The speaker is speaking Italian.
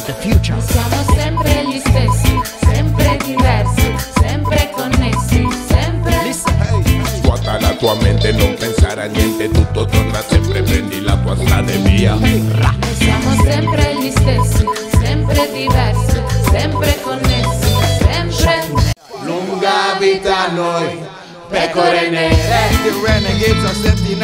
the future. Siamo sempre gli stessi, sempre diversi, sempre connessi, sempre. Svuota la tua mente, non pensare a niente, tutto torna sempre, prendi la tua strada e via. Siamo sempre gli stessi, sempre diversi, sempre connessi, sempre. Lunga vita a noi, pecore nere. The renegades are setting